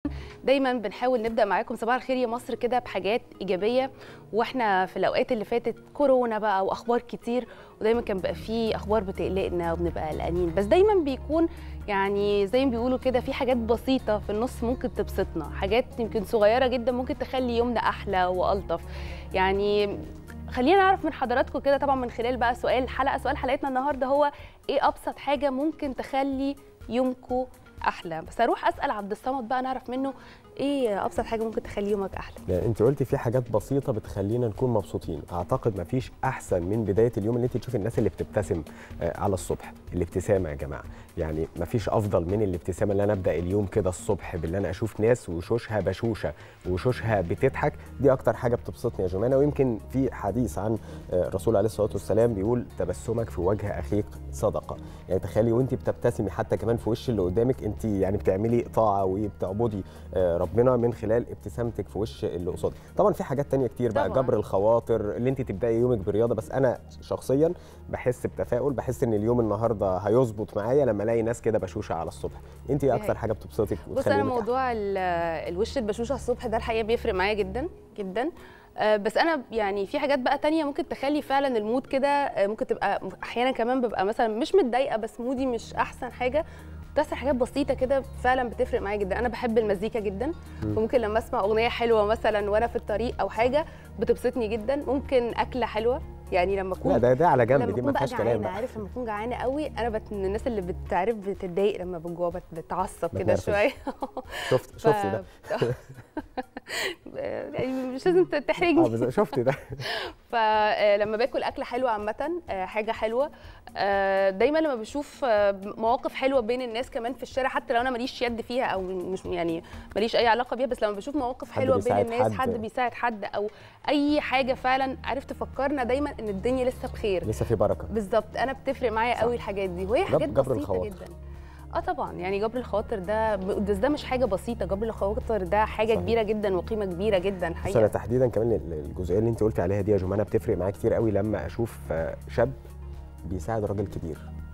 دايما بنحاول نبدا معاكم صباح الخير يا مصر كده بحاجات ايجابيه، واحنا في الاوقات اللي فاتت كورونا بقى واخبار كتير، ودايما كان بقى في اخبار بتقلقنا وبنبقى قلقانين، بس دايما بيكون يعني زي ما بيقولوا كده في حاجات بسيطه في النص ممكن تبسطنا، حاجات يمكن صغيره جدا ممكن تخلي يومنا احلى والطف. يعني خلينا نعرف من حضراتكم كده طبعا من خلال بقى سؤال حلقتنا النهارده هو ايه ابسط حاجه ممكن تخلي يومكم احلى. بس اروح اسال عبد الصمد بقى نعرف منه ايه ابسط حاجه ممكن تخلي يومك احلى. لا انت قلتي في حاجات بسيطه بتخلينا نكون مبسوطين. اعتقد مفيش احسن من بدايه اليوم ان انت تشوفي الناس اللي بتبتسم على الصبح. الابتسامه يا جماعه، يعني مفيش افضل من الابتسامه اللي انا ابدا اليوم كده الصبح باللي انا اشوف ناس وشوشها بشوشه وشوشها بتضحك. دي اكتر حاجه بتبسطني يا جمانه. ويمكن في حديث عن الرسول عليه الصلاه والسلام بيقول تبسمك في وجه اخيك صدقه. يعني تخيلي وانت بتبتسمي حتى كمان في وش اللي قدامك انت يعني بتعملي طاعه وبتعبدي ربنا من خلال ابتسامتك في وش اللي قصادك. طبعا في حاجات تانية كتير بقى، جبر الخواطر، اللي انت تبداي يومك برياضه. بس انا شخصيا بحس بتفاؤل، بحس ان اليوم النهارده هيظبط معايا لما الاقي ناس كده بشوشه على الصبح. انت ايه اكتر حاجه بتبسطك بص انا موضوع الوش البشوشه الصبح ده الحقيقه بيفرق معايا جدا جدا. بس انا يعني في حاجات بقى تانية ممكن تخلي فعلا المود كده، ممكن تبقى احيانا كمان ببقى مثلا مش متضايقه بس مودي مش احسن حاجه، بتحصل حاجات بسيطه كده فعلا بتفرق معايا جدا. انا بحب المزيكا جدا، وممكن لما اسمع اغنيه حلوه مثلا وانا في الطريق او حاجه بتبسطني جدا. ممكن اكله حلوه، يعني لما اكون ده على جنب، دي ما فيهاش كلام. عارف لما اكون جعانه قوي انا من الناس اللي بتعرف بتتضايق لما بجوع، بتعصب كده شويه. شفت ده يعني مش لازم تحرجني. شفت ده. فلما باكل اكله حلوه عامه، حاجه حلوه، دايما لما بشوف مواقف حلوه بين الناس كمان في الشارع، حتى لو انا ماليش يد فيها او مش يعني ماليش اي علاقه بيها، بس لما بشوف مواقف حلوه بين الناس، حد بيساعد حد او اي حاجه فعلا عارف تفكرنا دايما ان الدنيا لسه بخير، لسه في بركه. بالظبط. انا بتفرق معايا قوي الحاجات دي، وهي حاجات بسيطه جدا. طبعا يعني جبر الخواطر ده مش حاجه بسيطه، جبر الخواطر ده حاجه صحيح. كبيره جدا وقيمه كبيره جدا الحقيقه. انا تحديدا كمان الجزئيه اللي انت قلتي عليها دي يا جمانه بتفرق معايا كتير قوي لما اشوف شاب بيساعد راجل كبير،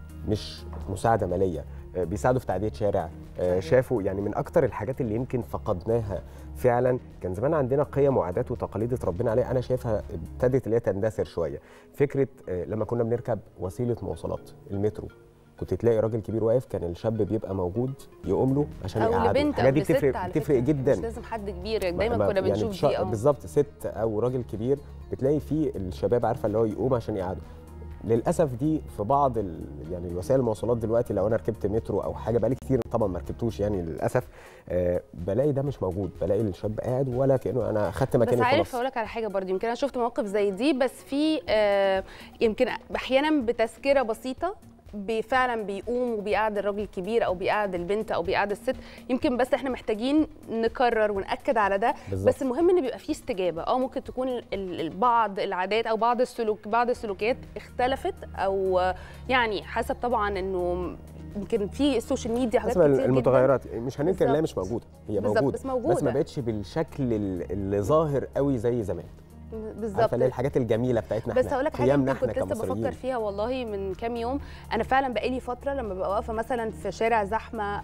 مش مساعده ماليه، بيساعده في تعديه شارع. شافوا يعني من اكتر الحاجات اللي يمكن فقدناها فعلا. كان زمان عندنا قيم وعادات وتقاليد اتربينا عليها، انا شايفها ابتدت اللي هي تندثر شويه. فكره لما كنا بنركب وسيله مواصلات المترو، كنت تلاقي راجل كبير واقف، كان الشاب بيبقى موجود يقوم له عشان يقعده. الحاجات دي بتفرق جدا، مش لازم حد كبير، دايما كنا بنشوف دي بالظبط ست او راجل كبير بتلاقي فيه الشباب عارفه اللي هو يقوم عشان يقعده. للاسف دي في بعض يعني الوسائل المواصلات دلوقتي، لو انا ركبت مترو او حاجه بقالي كتير طبعا ما ركبتوش يعني للاسف، بلاقي ده مش موجود، بلاقي الشاب قاعد ولا كانه انا خدت مكاني خلاص. بس عارف اقول لك على حاجه برضه، يمكن انا شفت مواقف زي دي، بس في يمكن احيانا بتذكره بسيطه فعلا بيقوم وبيقعد الراجل الكبير او بيقعد البنت او بيقعد الست. يمكن بس احنا محتاجين نكرر ونأكد على ده بالزبط. بس المهم ان بيبقى فيه استجابه. ممكن تكون بعض العادات او بعض السلوكيات اختلفت، او يعني حسب طبعا انه يمكن في السوشيال ميديا حاجات كتير جدا، المتغيرات مش هننكر انها مش موجوده، هي موجوده بس ما بقتش بالشكل اللي ظاهر قوي زي زمان. بالظبط، اللي الحاجات الجميله بتاعتنا بس هقول لك حاجه كنت لسه كمصريين. بفكر فيها والله من كام يوم. انا فعلا بقالي فتره لما ببقى واقفه مثلا في شارع زحمه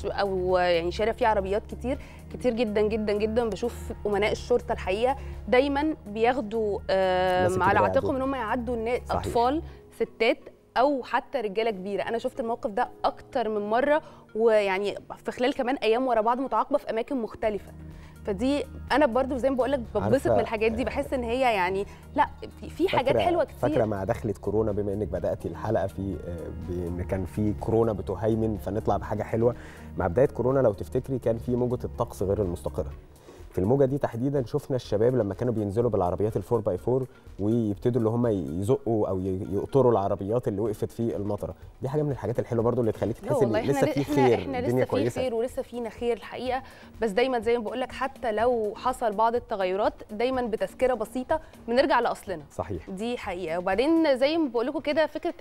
او يعني شارع فيه عربيات كتير جدا جدا جدا، بشوف امناء الشرطه الحقيقه دايما بياخدوا على عاتقهم ان هم يعدوا الناس، اطفال، ستات او حتى رجاله كبيره. انا شفت الموقف ده اكتر من مره، ويعني في خلال كمان ايام ورا بعض متعاقبه في اماكن مختلفه. فدي انا برضو زي ما بقول لك ببسط من الحاجات دي، بحس ان هي يعني لا في حاجات حلوه كتير. فاكره مع دخلة كورونا، بما انك بداتي الحلقه في ان كان في كورونا بتهيمن فنطلع بحاجه حلوه. مع بدايه كورونا لو تفتكري كان في موجه الطقس غير المستقره. في الموجه دي تحديدا شفنا الشباب لما كانوا بينزلوا بالعربيات ال4 باي 4 ويبتدوا اللي هم يزقوا او يقطروا العربيات اللي وقفت في المطره. دي حاجه من الحاجات الحلوه برضو اللي تخليك تحس ان لسه في خير، احنا لسه في خير ولسه فينا خير الحقيقه. بس دايما زي ما بقول لك حتى لو حصل بعض التغيرات دايما بتذكره بسيطه بنرجع لاصلنا. صحيح، دي حقيقه. وبعدين زي ما بقول لكم كده فكره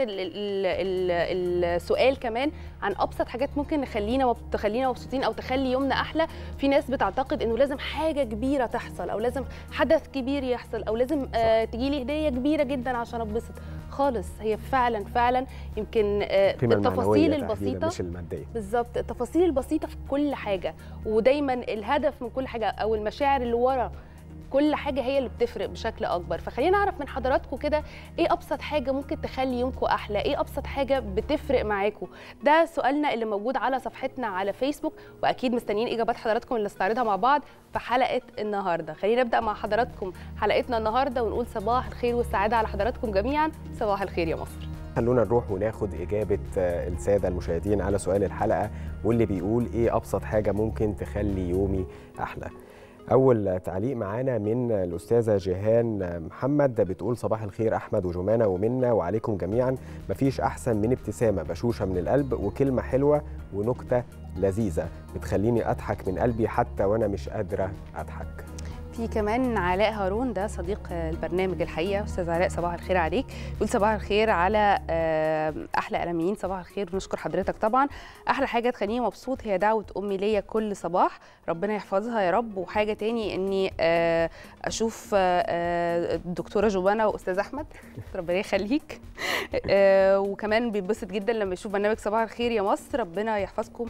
السؤال كمان عن ابسط حاجات ممكن تخلينا مبسوطين او تخلي يومنا احلى. في ناس بتعتقد انه لازم حاجه كبيره تحصل او لازم حدث كبير يحصل او لازم تجيلي هديه كبيره جدا عشان اتبسط. خالص. هي فعلا فعلا يمكن التفاصيل البسيطه مش الماديه بالظبط، التفاصيل البسيطه في كل حاجه، ودايما الهدف من كل حاجه او المشاعر اللي ورا كل حاجه هي اللي بتفرق بشكل اكبر. فخلينا نعرف من حضراتكم كده ايه ابسط حاجه ممكن تخلي يومكم احلى، ايه ابسط حاجه بتفرق معاكم. ده سؤالنا اللي موجود على صفحتنا على فيسبوك، واكيد مستنيين اجابات حضراتكم اللي نستعرضها مع بعض في حلقه النهارده. خلينا نبدا مع حضراتكم حلقتنا النهارده ونقول صباح الخير والسعاده على حضراتكم جميعا. صباح الخير يا مصر. خلونا نروح وناخد إجابة السادة المشاهدين على سؤال الحلقة، واللي بيقول إيه أبسط حاجة ممكن تخلي يومي أحلى. أول تعليق معانا من الأستاذة جيهان محمد، بتقول صباح الخير أحمد وجمانة ومنا وعليكم جميعا. مفيش أحسن من ابتسامة بشوشة من القلب وكلمة حلوة ونكتة لذيذة بتخليني أضحك من قلبي حتى وأنا مش قادرة أضحك. في كمان علاء هارون، ده صديق البرنامج الحقيقه. استاذ علاء صباح الخير عليك. يقول صباح الخير على احلى اعلاميين. صباح الخير، بنشكر حضرتك طبعا. احلى حاجه تخليني مبسوط هي دعوه امي ليا كل صباح، ربنا يحفظها يا رب. وحاجه تاني اني اشوف الدكتوره جوانا واستاذ احمد، ربنا يخليك. وكمان بيتبسط جدا لما يشوف برنامج صباح الخير يا مصر، ربنا يحفظكم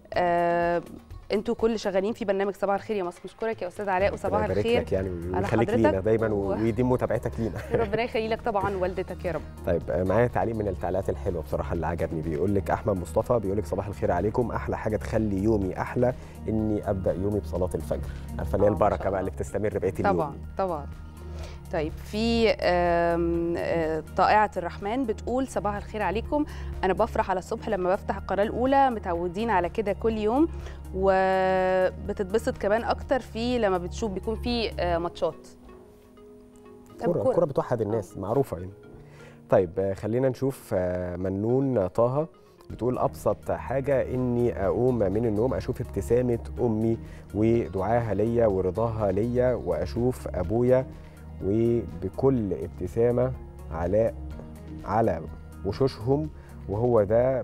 انتوا كل شغالين في برنامج صباح الخير يا مصر. نشكرك يا استاذ علاء وصباح الخير يعني ويخليك لينا دايما ويديم متابعتك لينا. ربنا يخلي لك طبعا والدتك يا رب. طيب معايا تعليق من التعليقات الحلوه بصراحه اللي عجبني، بيقول لك احمد مصطفى، بيقول لك صباح الخير عليكم. احلى حاجه تخلي يومي احلى اني ابدا يومي بصلاه الفجر، عارفه اللي هي البركه بقى اللي بتستمر بقيه اليوم. طبعا طبعا. طيب في طائعة الرحمن بتقول صباح الخير عليكم. أنا بفرح على الصبح لما بفتح القناة الأولى، متعودين على كده كل يوم، وبتتبسط كمان أكتر في لما بتشوف بيكون في ماتشات. الكورة بتوحد الناس معروفة يعني. طيب خلينا نشوف منون طه، بتقول أبسط حاجة إني أقوم من النوم أشوف ابتسامة أمي ودعاها ليا ورضاها ليا، وأشوف أبويا وبكل ابتسامة على وشوشهم، وهو ده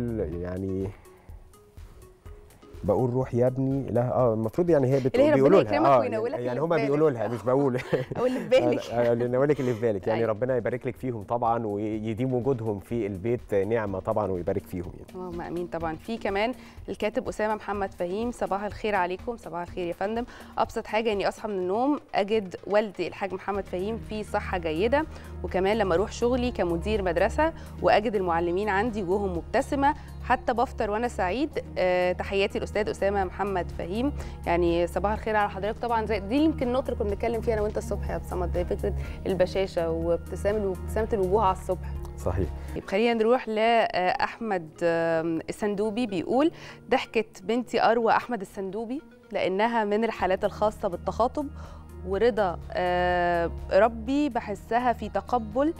بقول روح يا ابني. لا المفروض يعني هي بيقولوا لها يعني هما بيقولوا لها مش بقول او اللي في بالك. اللي اقول لك اللي في بالك يعني. ربنا يبارك لك فيهم طبعا ويديم وجودهم في البيت نعمه طبعا ويبارك فيهم يعني. اللهم امين طبعا. في كمان الكاتب اسامه محمد فهيم، صباح الخير عليكم. صباح الخير يا فندم. ابسط حاجه اني اصحى من النوم اجد والدي الحاج محمد فهيم في صحه جيده، وكمان لما اروح شغلي كمدير مدرسه واجد المعلمين عندي وجوههم مبتسمه، حتى بفطر وانا سعيد. تحياتي الاستاذ اسامه محمد فهيم. يعني صباح الخير على حضرتك طبعا. زي دي يمكن النقطه اللي كنا بنتكلم فيها انا وانت الصبح يا بسمت، زي فكره البشاشه وابتسامه الوجوه على الصبح. صحيح. طيب خلينا نروح لاحمد السندوبي، بيقول ضحكه بنتي اروى احمد السندوبي لانها من الحالات الخاصه بالتخاطب ورضا ربي، بحسها في تقبل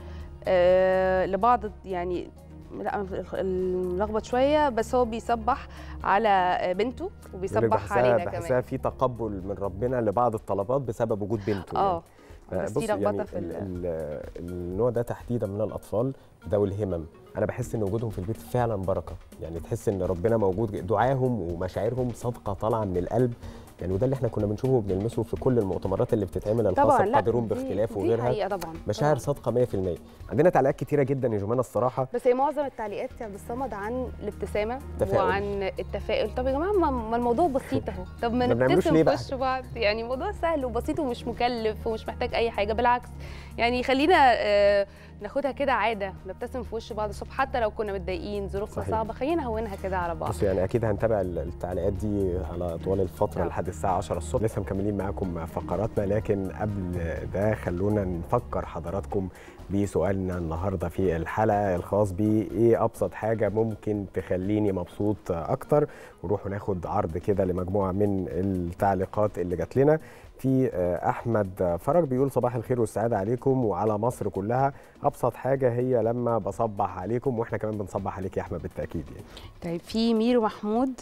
لبعض يعني. لا ملخبط شويه، بس هو بيصبح على بنته وبيصبح علينا كمان. بحسها في تقبل من ربنا لبعض الطلبات بسبب وجود بنته. بس في لخبطه يعني في النوع ده تحديدا من الاطفال ذوي الهمم، انا بحس ان وجودهم في البيت فعلا بركه، يعني تحس ان ربنا موجود، دعاهم ومشاعرهم صادقه طالعه من القلب يعني. وده اللي احنا كنا بنشوفه وبنلمسه في كل المؤتمرات اللي بتتعمل الخاصه بقادرون باختلاف وغيرها. طبعا مشاعر صادقه 100%. عندنا تعليقات كتيره جدا يا جمانه الصراحه، بس هي معظم التعليقات يا بالصمد عن الابتسامه وعن التفاؤل. طب يا جماعه ما الموضوع بسيط اهو، طب ما نبتسم في وش بعض يعني. الموضوع سهل وبسيط ومش مكلف ومش محتاج اي حاجه، بالعكس يعني. خلينا ناخدها كده عاده، نبتسم في وش بعض الصبح حتى لو كنا متضايقين، ظروفنا صعبه، خلينا نهونها كده على بعض. بص يعني اكيد هنتابع التعليقات دي على طوال الفتره لحد الساعه 10 الصبح، لسه مكملين معاكم فقراتنا. لكن قبل ده خلونا نفكر حضراتكم بسؤالنا النهارده في الحلقه الخاص بايه ابسط حاجه ممكن تخليني مبسوط اكتر، ونروح ناخد عرض كده لمجموعه من التعليقات اللي جات لنا. في احمد فرج بيقول صباح الخير والسعاده عليكم وعلى مصر كلها. ابسط حاجه هي لما بصبح عليكم، واحنا كمان بنصبح عليك يا احمد بالتاكيد يعني. طيب في ميرو محمود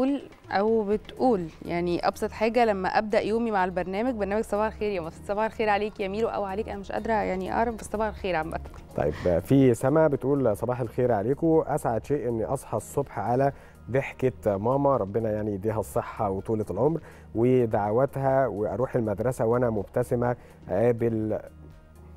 بتقول يعني ابسط حاجه لما ابدا يومي مع برنامج صباح الخير يا مصر. صباح الخير عليك يا ميرو او عليك، انا مش قادره يعني اعرف، بس صباح الخير عامه. طيب في سما بتقول صباح الخير عليكم. اسعد شيء اني اصحى الصبح على ضحكة ماما، ربنا يعني يديها الصحة وطولة العمر، ودعواتها، واروح المدرسة وانا مبتسمة، اقابل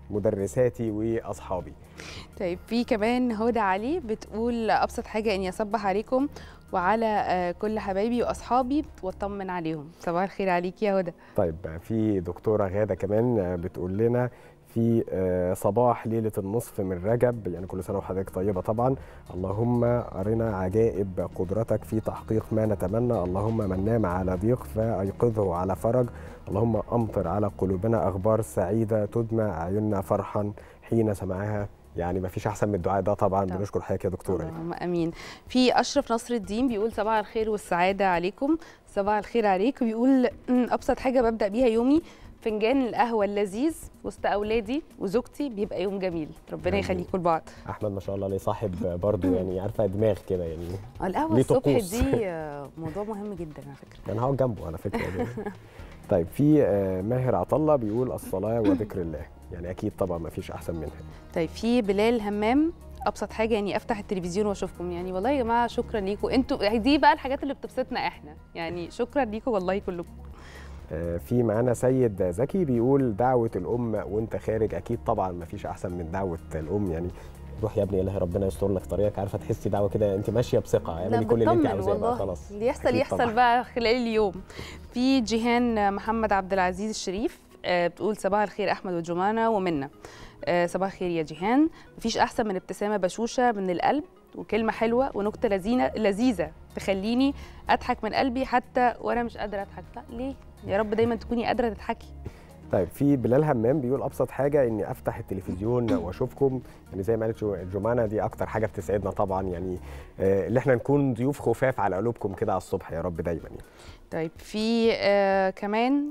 مدرساتي واصحابي. طيب في كمان هدى علي بتقول ابسط حاجه اني اصبح عليكم وعلى كل حبايبي واصحابي واطمن عليهم. صباح الخير عليك يا هدى. طيب في دكتوره غاده كمان بتقول لنا في صباح ليلة النصف من رجب، يعني كل سنة وحضرتك طيبة طبعا. اللهم أرنا عجائب قدرتك في تحقيق ما نتمنى، اللهم من نام على ضيق فأيقظه على فرج، اللهم أمطر على قلوبنا أخبار سعيدة تدمع أعيننا فرحا حين سمعها. يعني ما فيش احسن من الدعاء ده طبعا. بنشكر حضرتك يا دكتوره. اللهم امين. في اشرف نصر الدين بيقول صباح الخير والسعاده عليكم. صباح الخير عليك. بيقول ابسط حاجه ببدا بيها يومي فنجان القهوه اللذيذ وسط اولادي وزوجتي، بيبقى يوم جميل. ربنا يخليكم لبعض. احمد ما شاء الله ليه صاحب برضه يعني عارفه دماغ كده يعني. القهوه الصبح دي موضوع مهم جدا على فكره. انا هقعد جنبه على فكره يعني. طيب في ماهر عطله بيقول الصلاه وذكر الله، يعني اكيد طبعا ما فيش احسن منها. طيب في بلال همام ابسط حاجه يعني افتح التلفزيون واشوفكم. يعني والله يا جماعه شكرا ليكم، انتوا دي بقى الحاجات اللي بتبسطنا احنا، يعني شكرا ليكم والله كلكم. في معانا سيد زكي بيقول دعوه الام وانت خارج، اكيد طبعا ما فيش احسن من دعوه الام. يعني روح يا ابني الله ربنا يستر لك طريقك، عارفه تحسي دعوه كده انت ماشيه بثقه، اعملي كل اللي انت عاوزاه بقى خلاص. اللي يحصل بقى خلال اليوم. في جيهان محمد عبد العزيز الشريف بتقول صباح الخير احمد وجمانه ومنى. صباح الخير يا جيهان. مفيش احسن من ابتسامه بشوشه من القلب وكلمه حلوه ونكته لذيذه تخليني اضحك من قلبي حتى وانا مش قادره اضحك. لا ليه يا رب دايما تكوني قادره تضحكي. طيب في بلال همام بيقول ابسط حاجه اني افتح التلفزيون واشوفكم، يعني زي ما قالت جمانه دي اكتر حاجه بتسعدنا طبعا، يعني اللي احنا نكون ضيوف خفاف على قلوبكم كده على الصبح يا رب دايما يعني. طيب في كمان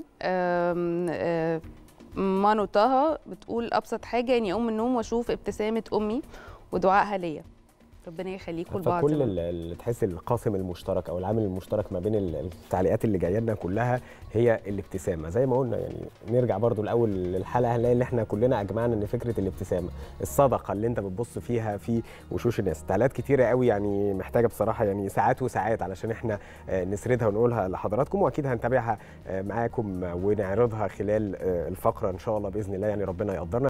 مانو طه بتقول ابسط حاجه اني اقوم من النوم واشوف ابتسامه امي ودعائها ليا. ربنا يخليكم لبعض. فكل اللي تحس القاسم المشترك او العامل المشترك ما بين التعليقات اللي جايه لنا كلها هي الابتسامه. زي ما قلنا يعني نرجع برضو الاول للحلقه هنلاقي ان احنا كلنا اجمعنا ان فكره الابتسامه، الصدقه اللي انت بتبص فيها في وشوش الناس. تعليقات كتيره قوي يعني محتاجه بصراحه يعني ساعات وساعات علشان احنا نسردها ونقولها لحضراتكم، واكيد هنتابعها معاكم ونعرضها خلال الفقره ان شاء الله باذن الله، يعني ربنا يقدرنا.